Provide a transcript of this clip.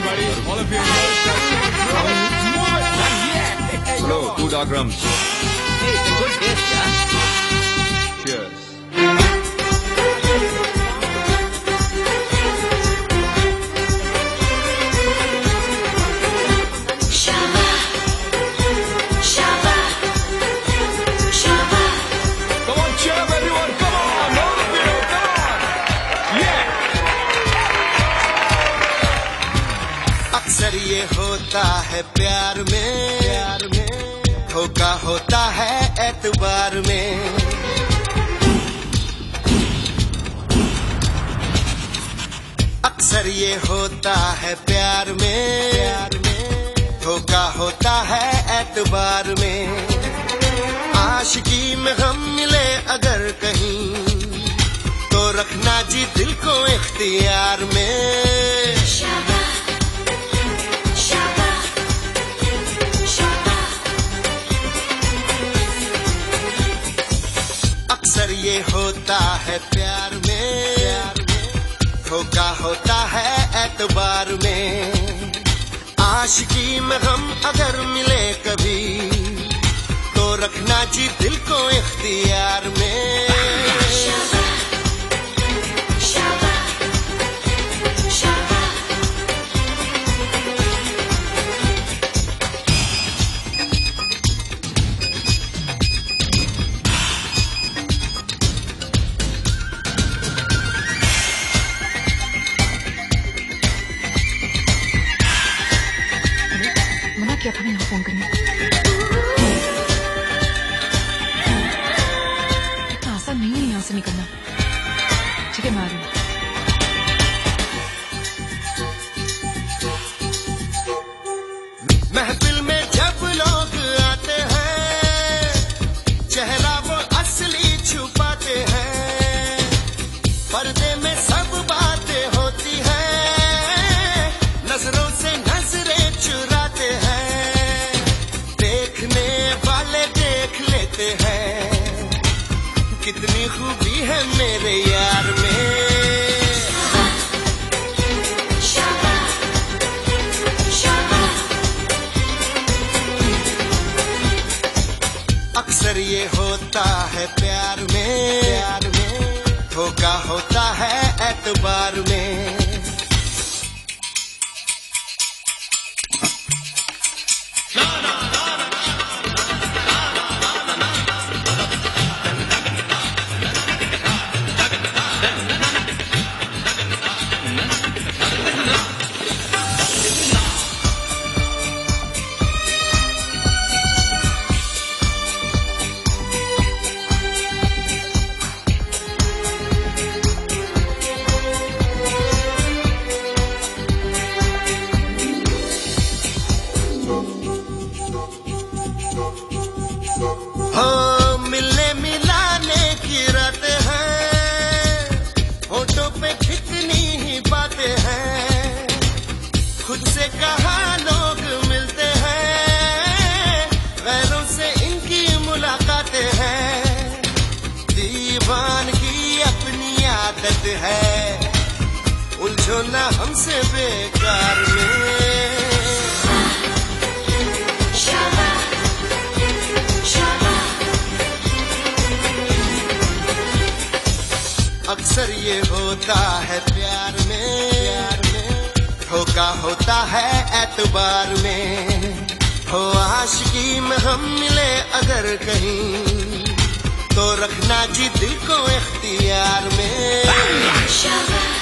everybody. All of you. Hello, 2 dark rums. Hey, it's a good taste, yeah? Cheers. अक्सर ये होता है प्यार में धोखा होता है एतबार में। अक्सर ये होता है प्यार में धोखा होता है एतबार में। आशिकी में हम मिले अगर कहीं तो रखना जी दिल को इख्तियार में। अक्सर ये होता है प्यार में धोखा होता है एतबार में। आशिकी में हम अगर मिले कभी तो रखना जी दिल को इख्तियार में। क्या था मैं यहाँ फोन करने इतना आसान नहीं है यहाँ से निकलना। ठीक है, मैं आ रही हूँ। महफिल में जब लोग आते हैं चेहरा वो असली छुपाते हैं। पर्दे में सब बातें होती हैं नजरों से नजरें चुराते हैं। कितनी खूबी है मेरे यार में। अक्सर ये होता है प्यार में धोखा होता है एतबार में। हो मिलने मिलाने की रातें हैं होठों पे कितनी ही बातें हैं। खुद से कहाँ लोग मिलते हैं गैरों से इनकी मुलाकातें हैं। दीवान की अपनी आदत है उलझो ना हमसे बेकार में। अक्सर ये होता है प्यार में धोखा होता है एतबार में। हो आशिकी में हम मिले अगर कहीं तो रखना जी दिल को इख्तियार में।